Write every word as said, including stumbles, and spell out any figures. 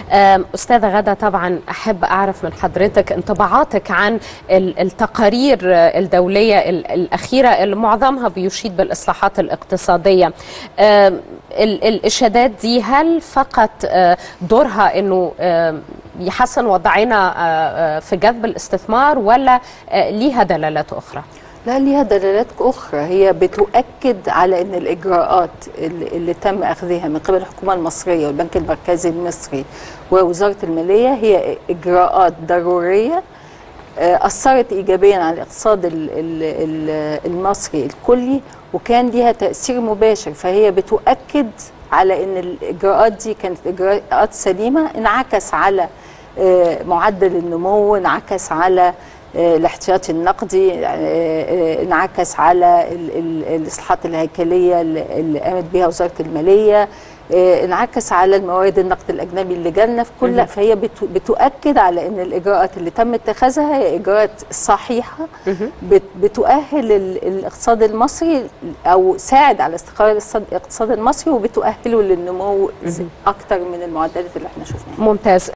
أستاذة غادة، طبعا أحب أعرف من حضرتك انطباعاتك عن التقارير الدولية الأخيرة اللي معظمها بيشيد بالإصلاحات الاقتصادية. الإشادات دي هل فقط دورها أنه يحسن وضعنا في جذب الاستثمار ولا ليها دلالات أخرى؟ لا، ليها دلالات أخرى. هي بتؤكد على أن الإجراءات اللي, اللي تم أخذها من قبل الحكومة المصرية والبنك المركزي المصري ووزارة المالية هي إجراءات ضرورية أثرت إيجابيا على الاقتصاد المصري الكلي، وكان ليها تأثير مباشر. فهي بتؤكد على أن الإجراءات دي كانت إجراءات سليمة، انعكس على معدل النمو، انعكس على الاحتياطي النقدي، انعكس على الإصلاحات الهيكلية اللي قامت بها وزارة المالية، انعكس على الموارد النقد الأجنبي اللي جالنا في كل. فهي بتؤكد على أن الإجراءات اللي تم اتخاذها هي إجراءات صحيحة بتؤهل الاقتصاد المصري أو ساعد على استقرار الاقتصاد المصري، وبتؤهله للنمو أكتر من المعدلات اللي احنا شفناها. ممتاز.